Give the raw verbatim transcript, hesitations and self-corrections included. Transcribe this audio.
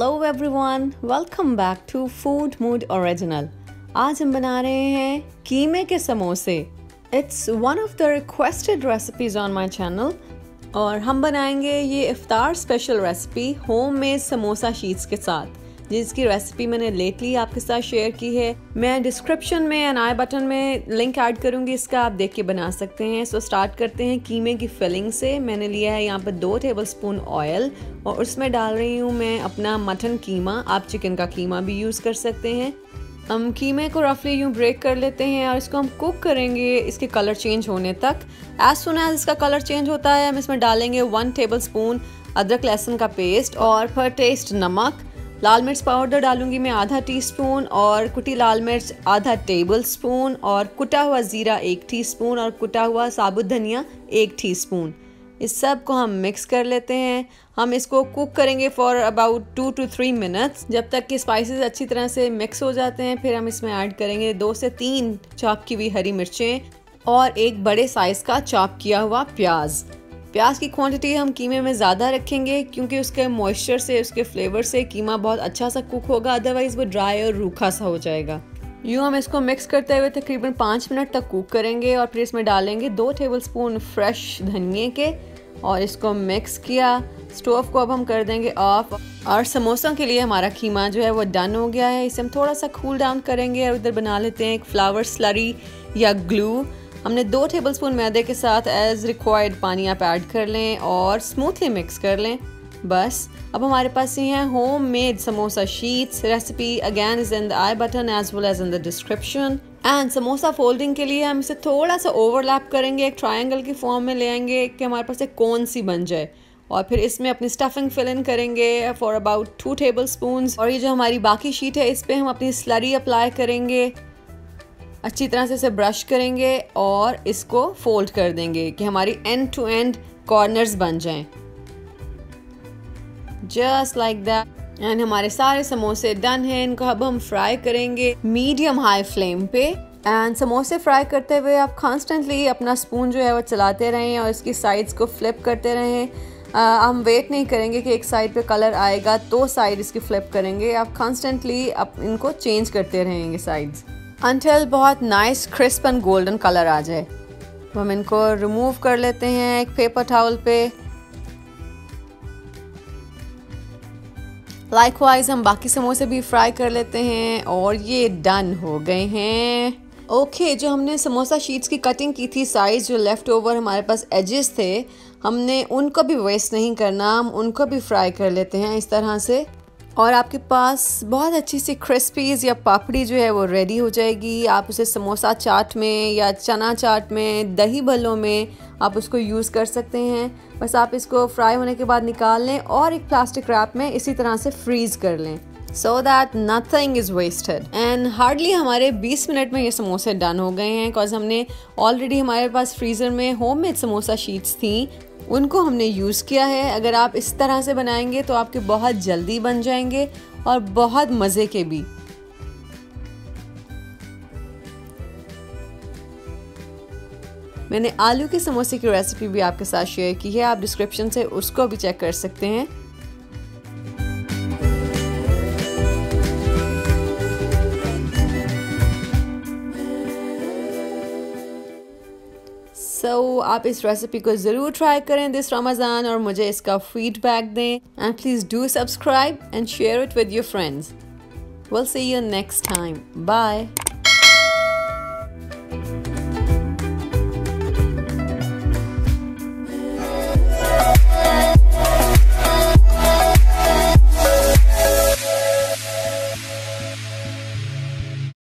Hello everyone, welcome back to food mood original. आज हम बना रहे हैं कीमे के समोसे। It's one of the requested recipes on my channel और हम बनाएंगे ये इफ्तार special recipe homemade samosa sheets के साथ, जिसकी रेसिपी मैंने लेटली आपके साथ शेयर की है। मैं डिस्क्रिप्शन में एंड आई बटन में लिंक ऐड करूंगी, इसका आप देख के बना सकते हैं। सो so, स्टार्ट करते हैं कीमे की फिलिंग से। मैंने लिया है यहाँ पर दो टेबलस्पून ऑयल और उसमें डाल रही हूँ मैं अपना मटन कीमा। आप चिकन का कीमा भी यूज़ कर सकते हैं। हम कीमे को रफली यूँ ब्रेक कर लेते हैं और इसको हम कुक करेंगे इसके कलर चेंज होने तक। एज सुन एज इसका कलर चेंज होता है हम इसमें डालेंगे वन टेबलस्पून अदरक लहसुन का पेस्ट और पर टेस्ट नमक। लाल मिर्च पाउडर डालूंगी मैं आधा टीस्पून और कुटी लाल मिर्च आधा टेबल स्पून और कुटा हुआ ज़ीरा एक टीस्पून और कुटा हुआ साबुत धनिया एक टीस्पून। इस सब को हम मिक्स कर लेते हैं। हम इसको कुक करेंगे for about two two three minutes, जब तक कि स्पाइसेस अच्छी तरह से मिक्स हो जाते हैं। फिर हम इसमें ऐड करेंगे दो से तीन चॉप की हुई हरी मिर्चें और एक बड़े साइज़ का चॉप किया हुआ प्याज। प्याज की क्वांटिटी हम कीमे में ज़्यादा रखेंगे क्योंकि उसके मॉइस्चर से, उसके फ्लेवर से कीमा बहुत अच्छा सा कुक होगा, अदरवाइज़ वो ड्राई और रूखा सा हो जाएगा। यूँ हम इसको मिक्स करते हुए तकरीबन पाँच मिनट तक कुक करेंगे और फिर इसमें डालेंगे दो टेबलस्पून फ्रेश धनिए के और इसको मिक्स किया। स्टोव को अब हम कर देंगे ऑफ और समोसों के लिए हमारा कीमा जो है वो डन हो गया है। इसे हम थोड़ा सा कूल डाउन करेंगे और इधर बना लेते हैं एक फ्लावर स्लरी या ग्लू। हमने दो टेबलस्पून मैदे के साथ एज रिक्वायर्ड पानी आप ऐड कर लें और स्मूथली मिक्स कर लें। बस अब हमारे पास ये हैं home made samosa sheets. Recipe again is in the I button as well as in the description. And samosa folding के लिए हम इसे थोड़ा सा ओवरलैप करेंगे, एक ट्रायंगल की फॉर्म में ले आएंगे कि हमारे पास एक कोन सी बन जाए और फिर इसमें अपनी स्टफिंग फिल इन करेंगे for about two tablespoon. और ये जो हमारी बाकी शीट है इस पर हम अपनी स्लरी अप्लाई करेंगे, अच्छी तरह से इसे ब्रश करेंगे और इसको फोल्ड कर देंगे कि हमारी एंड टू एंड कॉर्नर्स बन जाएं, जस्ट लाइक दैट। एंड हमारे सारे समोसे डन हैं। इनको अब हम फ्राई करेंगे मीडियम हाई फ्लेम पे। एंड समोसे फ्राई करते हुए आप कॉन्स्टेंटली अपना स्पून जो है वो चलाते रहें और इसकी साइड्स को फ्लिप करते रहें। आ, हम वेट नहीं करेंगे कि एक साइड पे कलर आएगा तो साइड इसकी फ्लिप करेंगे। आप कॉन्स्टेंटली आप इनको चेंज करते रहेंगे साइड्स अनटिल बहुत nice crisp and golden colour आ जाए। तो हम इनको रिमूव कर लेते हैं एक पेपर टॉवल पे। लाइकवाइज हम बाकी समोसे भी फ्राई कर लेते हैं और ये डन हो गए हैं। ओके okay, जो हमने समोसा शीट्स की कटिंग की थी, साइज जो लेफ्ट ओवर हमारे पास एजेस थे, हमने उनको भी वेस्ट नहीं करना, हम उनको भी फ्राई कर लेते हैं इस तरह से। और आपके पास बहुत अच्छी सी क्रिस्पीज या पापड़ी जो है वो रेडी हो जाएगी। आप उसे समोसा चाट में या चना चाट में, दही भल्लों में आप उसको यूज़ कर सकते हैं। बस आप इसको फ्राई होने के बाद निकाल लें और एक प्लास्टिक रैप में इसी तरह से फ्रीज़ कर लें so that nothing is wasted. And hardly हमारे बीस मिनट में ये समोसे डन हो गए हैं बिकॉज हमने ऑलरेडी हमारे पास फ्रीज़र में होममेड समोसा शीट्स थी, उनको हमने यूज़ किया है। अगर आप इस तरह से बनाएंगे तो आपके बहुत जल्दी बन जाएंगे और बहुत मज़े के भी। मैंने आलू के समोसे की रेसिपी भी आपके साथ शेयर की है, आप डिस्क्रिप्शन से उसको भी चेक कर सकते हैं। सो so, आप इस रेसिपी को ज़रूर ट्राई करें दिस रमज़ान और मुझे इसका फीडबैक दें। And please do subscribe and share it with your friends. Will see you next time. Bye.